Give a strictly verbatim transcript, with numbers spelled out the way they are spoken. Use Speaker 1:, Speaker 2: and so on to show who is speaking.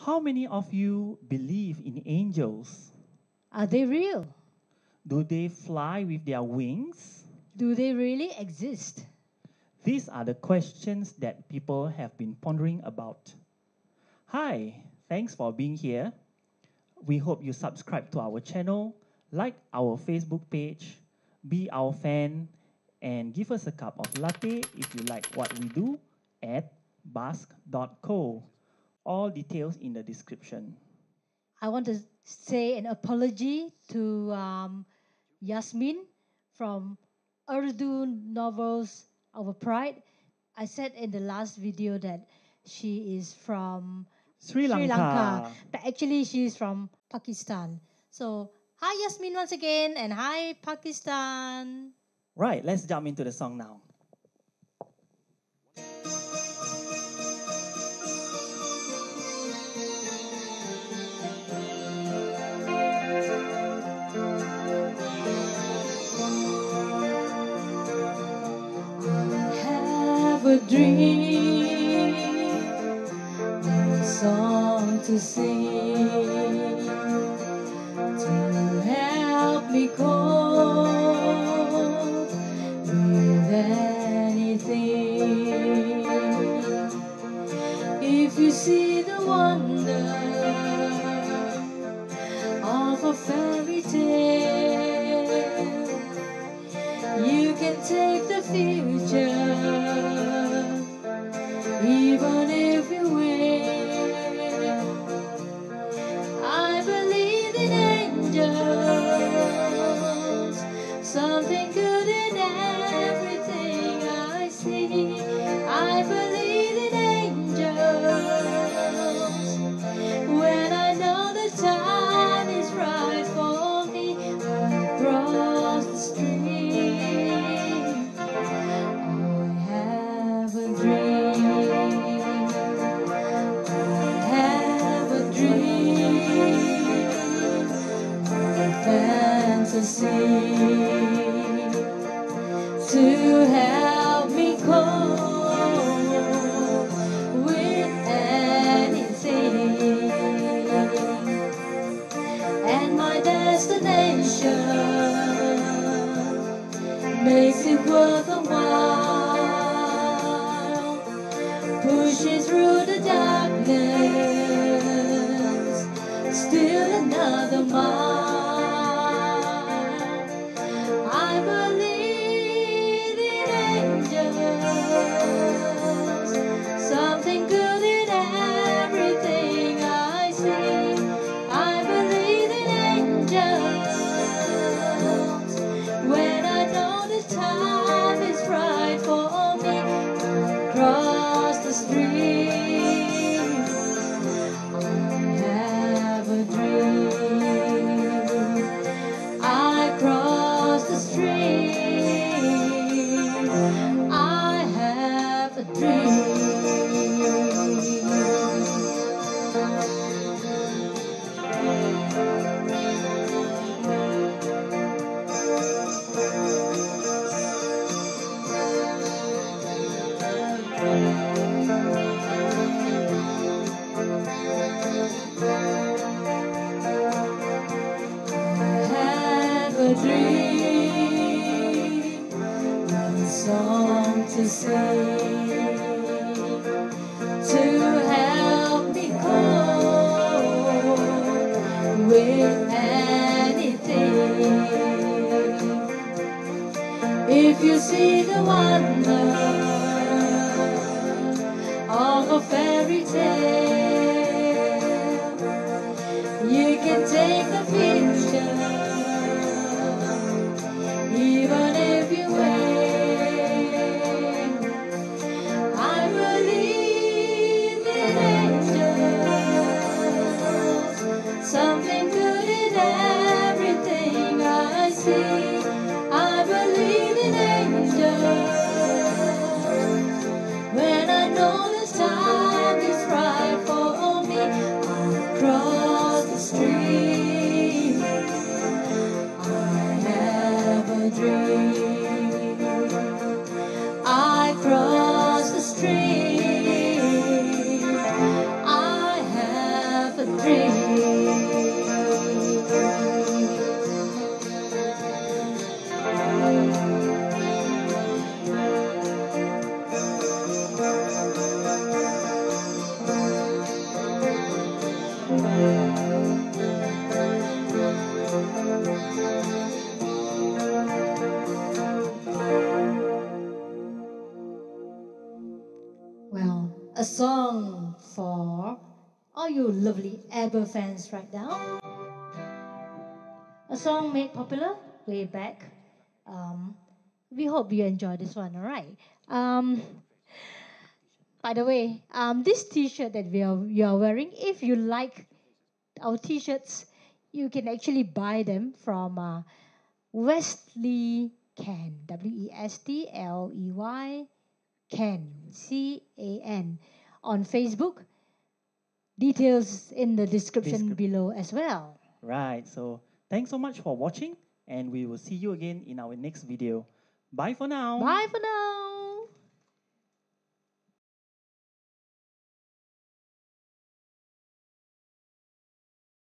Speaker 1: How many of you believe in angels?
Speaker 2: Are they real?
Speaker 1: Do they fly with their wings?
Speaker 2: Do they really exist?
Speaker 1: These are the questions that people have been pondering about. Hi, thanks for being here. We hope you subscribe to our channel, like our Facebook page, be our fan, and give us a cup of latte if you like what we do at bask dot co. All details in the description.
Speaker 2: I want to say an apology to um, Yasmeen from Urdu Novels Our Pride. I said in the last video that she is from
Speaker 1: Sri
Speaker 2: Sri Lanka,
Speaker 1: Lanka.
Speaker 2: but actually she is from Pakistan. So, hi Yasmeen once again, and hi Pakistan.
Speaker 1: Right, let's jump into the song now.
Speaker 2: Have a dream, a song to sing, to help me cope with anything. If you see the wonder of a fairy tale, you can take the future, even if you will. I believe in angels, something good in everything I see. I believe in angels, when I know the time is right for me. I cross the street. I have a dream. I have a dream, a fantasy to help me cope with anything. And my destination makes it worth a while, pushing through the darkness, still another mile. I believe in angels, something good in everything I see. I believe in angels, when I know the time is right for me. Cross the street. I have a dream. I cross the street. I have a dream. Have a dream, a song to sing, to help me cope with anything. If you see the wonder of a fairy tale, you can take the future, even if you wait. I believe in angels, something good in everything I see. I believe in angels, all you lovely Abba fans right now. A song made popular way back. Um, we hope you enjoy this one, all right? Um, by the way, um, this T-shirt that we are you are wearing, if you like our T-shirts, you can actually buy them from uh, Wesley Can, W E S T L E Y Can, C A N, on Facebook. Details in the description
Speaker 1: Description.
Speaker 2: below as well.
Speaker 1: Right. So thanks so much for watching, and we will see you again in our next video. Bye for now.
Speaker 2: Bye for now.